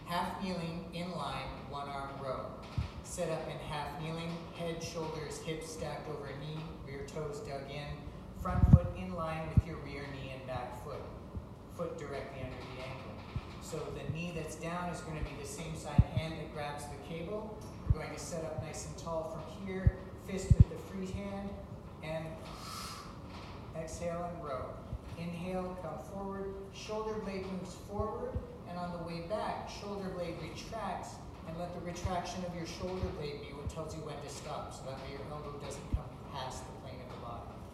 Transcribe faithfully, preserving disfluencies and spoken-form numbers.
Half kneeling, in line, one arm row. Set up in half kneeling, head, shoulders, hips stacked over knee, rear toes dug in, front foot in line with your rear knee and back foot. Foot directly under the ankle. So the knee that's down is going to be the same side hand that grabs the cable. We're going to set up nice and tall from here, fist with the free hand, and exhale and row. Inhale, come forward, shoulder blade moves forward, and on the way back, shoulder blade retracts, and let the retraction of your shoulder blade be what tells you when to stop, so that way your elbow doesn't come past the plane of the body.